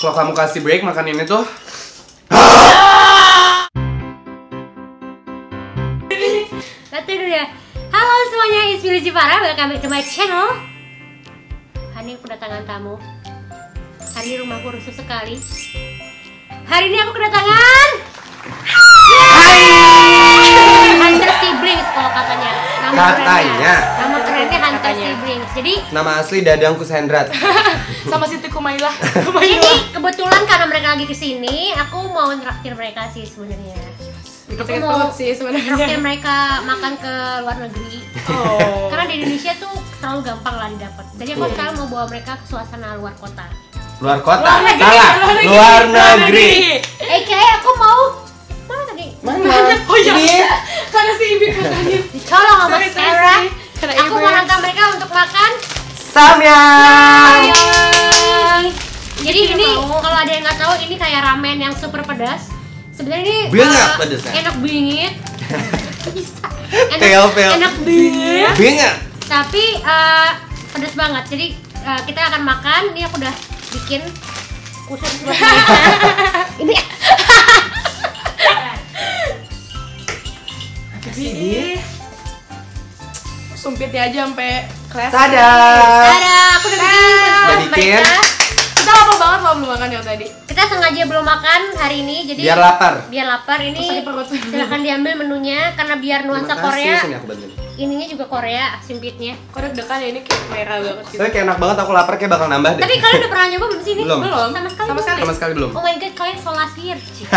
Kalau kamu kasih break makan ini tuh. Satu dulu ya. Halo semuanya, it's me Lucy Farah, welcome back to my channel. Hari ini kedatangan tamu. Hari ini rumahku rusuh sekali. Hari ini aku kedatangan Hunter Siblings kalau katanya. Nama kerennya Hunter Siblings. Jadi nama asli Dadang Kusendrat. Sama Siti Kumaila. Ini kebetulan karena mereka lagi kesini, aku mau nraktir mereka sih sebenarnya. Aku mau nraktir mereka makan ke luar negeri. Karena di Indonesia tuh terlalu gampang lah didapat. Jadi aku sekarang mau bawa mereka ke suasana luar kota. Luar kota? Salah. Luar negeri. Kayak aku mau mana tadi? Mana? Oh iya. Karena si Ibi katanya. Dicolong sama Sarah. Aku mau nantang mereka untuk makan samyang. Jadi ini kalau ada yang nggak tahu, ini kayak ramen yang super pedas. Sebenarnya ini Banyak pedasnya. enak bingit. Enak bingit. Banyak. Tapi pedas banget. Jadi kita akan makan. Ini aku udah bikin khusus buat mereka. Ini Ih. Sumpitnya aja sampai kelas. Tada. aku udah bikin Udah bikin. mereka. Kita lama banget loh belum makan yang tadi. Kita sengaja belum makan hari ini, jadi Biar lapar. ini Sakit perut. silahkan diambil menunya karena biar nuansa Terima kasih, Korea. sini aku bantuin. Ininya juga Korea, simpitnya. Kok deg-degan ya, ini kayak merah banget gitu. Tapi kayak enak banget, aku lapar kayak bakal nambah deh. Tapi kalian udah pernah nyoba belum sih ini? Belum. Sama sekali. Sama belum. sekali. Sama sekali belum. Oh my god, kalian so lasir.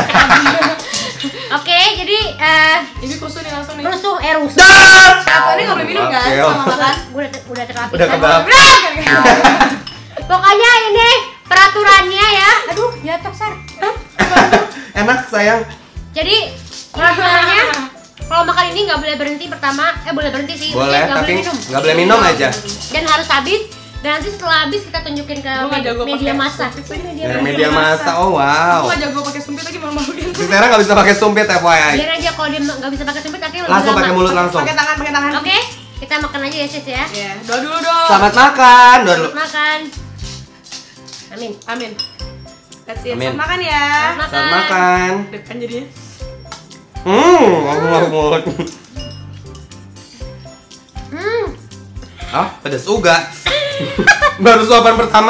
Oke, jadi Ini kusu nih langsung nih. rusuh. Apa ini nggak boleh minum kan? Oke, Sama makan. Udah terlatih. Udah kebab. Pokoknya ini peraturannya ya. Aduh, jatuh Sar. Enak sayang. Jadi peraturannya kalau makan ini nggak boleh berhenti pertama. Boleh berhenti sih. Boleh, nggak tapi boleh minum. nggak boleh minum aja. Dan harus habis. Dan nanti setelah habis kita tunjukin ke Gua nggak jago media pakai massa. sumpit lagi. Media massa, oh wow. Aku nggak jago pakai sumpit lagi, malu-maluin. Si Sarah nggak bisa pakai sumpit FYI. Biar aja kalau dia nggak bisa pakai sumpit akhirnya lebih Langsung lama. pakai mulut langsung. Pakai tangan. Oke, kita makan aja ya sis ya. Iya, doa dulu dong. Selamat makan. Doa dulu. Makan. Amin. Amin. Let's eat. Amin. Selamat makan ya. Selamat makan. Dekan jadinya. Ngomong. Ah, pedas juga. Baru suapan pertama.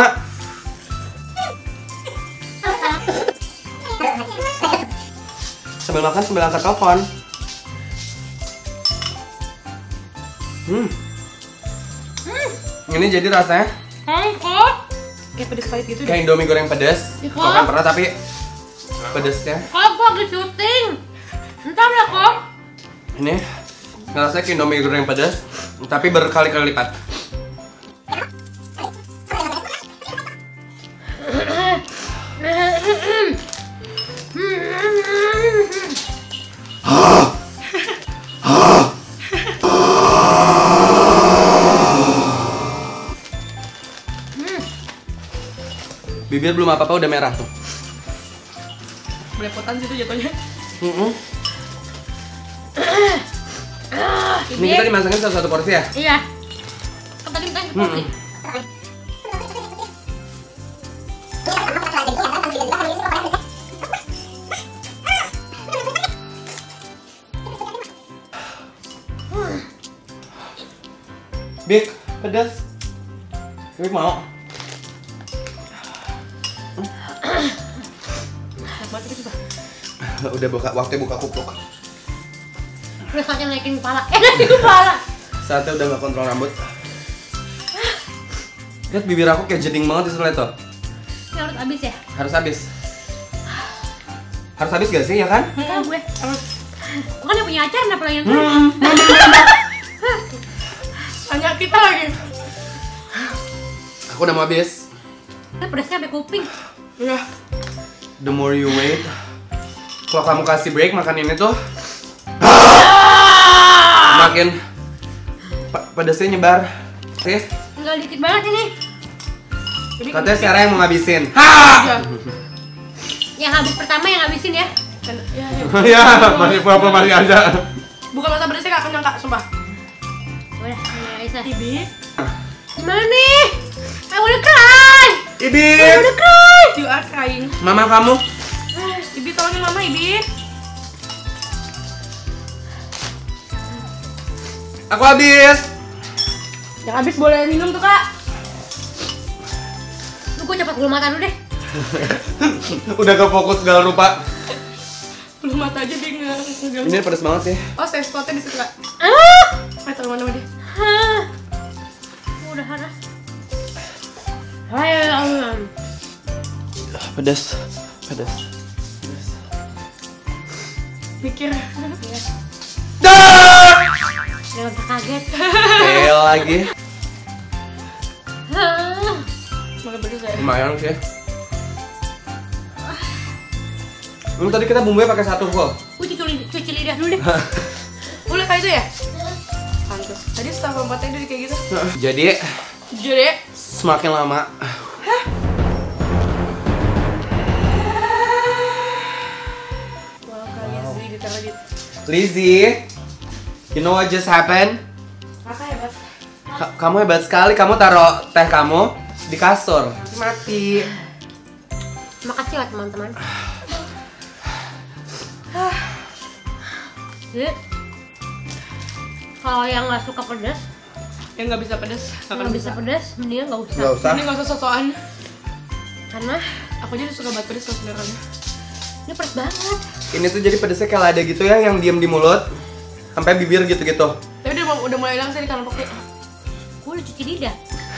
Sambil makan sambil angkat telepon. Ini jadi rasanya Kayak pedes pahit gitu deh. kayak Indomie goreng pedas. Iko. Kok kan pernah tapi pedasnya Kok lagi syuting? Entar ya kok. ini ngerasa kayak Indomie goreng pedas tapi berkali-kali lipat. Bibir belum apa-apa udah merah tuh. Belepotan situ jatuhnya. Ini kita dimasakin satu porsi ya? Iya. Kan tadi kita porsi. Bik, pedas. Bik mau? Udah waktunya buka kupluk. Udah saatnya naikin kepala. Naikin kepala. Saatnya udah gak kontrol rambut. Lihat bibir aku kayak jeding banget di tuh. Ini harus habis ya? Harus habis. Harus habis gak sih ya kan? Tahu gue. Kok kan yang punya acara kenapa yang Tanya kita lagi. Aku udah mau habis. Ini pedasnya sampai kuping. Iya. The more you wait. Kalau kamu kasih break makan ini tuh makin pedasnya nyebar. Sih, Tinggal dikit banget ini. katanya Sarah yang mau ngabisin. Iya. Yang habis pertama yang habisin ya. Ya, masih apa masih ada. Bukan masa pedasnya gak kenyang kak, sumpah. Udah, ini Aisyah. Ibi, Gimana nih? I wanna cry. Ibi. I wanna cry. you are crying. Mama kamu. Ibi tolongin mama, Ibi. Aku habis. Yang habis boleh minum tuh, Kak. Lu gue cepet bulu mata dulu deh. Udah kefokus segala rupa. Belum mata aja dia nggak. Ini pedes banget sih. Oh, safe spotnya di situ, Kak. Tahu mana dia? Udah harus. Ayo. Pedes. Mikir. Jangan usah kaget. Fail lagi. Makan pedes saya. Lumayan sih. Tadi kita bumbunya pakai satu kok. Gue cuci lidah dulu deh. Boleh kayak itu ya? Pantes. Tadi setengah 4 dia kayak gitu. Jadi semakin lama. Wow, kalian sih ditaruh di. Lizzie, you know what just happened? Kakak hebat. Kamu hebat sekali. Kamu taruh teh kamu di kasur. Mati. Makasih ya teman-teman. Kalau yang nggak suka pedas, Yang nggak bisa pedes, nggak bisa pedas, mendingan nggak usah. Nggak usah. Ini nggak usah sosokan. Karena Aku aja suka banget pedes loh sebenarnya. ini pedas banget. Ini tuh jadi pedesnya kayak lada gitu ya, yang diem di mulut sampai bibir gitu-gitu. Tapi udah mulai hilang sih di kanan pokoknya. Gue udah cuci lidah.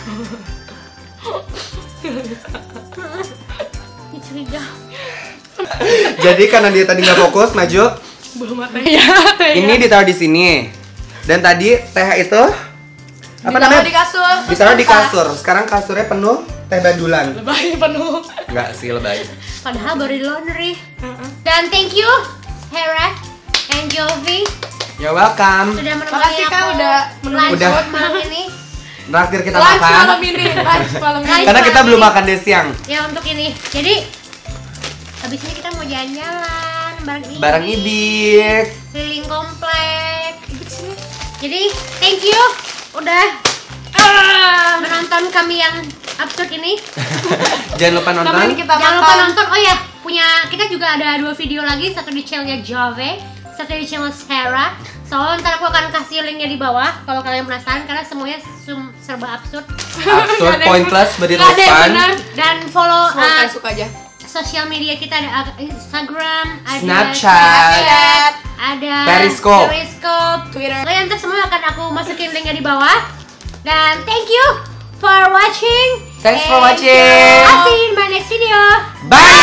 Cuci lidah. Jadi karena dia tadi nggak fokus, maju. Belum matanya. Ini ditaruh di sini. Dan tadi teh itu apa namanya? Di kasur. Ditaruh di kasur. Sekarang kasurnya penuh teh bandulan. Lebay penuh. Enggak sih, lebay. Padahal baru di laundry. Dan thank you Hera and Jovi You're welcome. sudah menemani Makasih, Kak, aku udah lunch Udah. malam ini. Traktir kita Lunch makan. malam ini. Lunch malam ini. Karena kita belum makan dari siang. Ya untuk ini. Jadi habis ini kita mau jalan-jalan Bareng Ibik. keliling komplek. Jadi thank you udah menonton kami yang absurd ini. Jangan lupa nonton. Temenin kita Jangan lupa makan. nonton. Oh ya, kita juga ada 2 video lagi, satu di channelnya Jove, satu di channel Sarah. So ntar aku akan kasih linknya di bawah kalau kalian penasaran karena semuanya serba absurd. Absurd, pointless, Nggak ada yang beririsan. benar. Dan follow Semoga suka aja. sosial media kita, ada Instagram, ada Snapchat, ada Periscope, Twitter. So ntar semua akan aku masukin linknya di bawah. Dan thank you for watching. Thanks for And watching. I'll see you in my next video. Bye.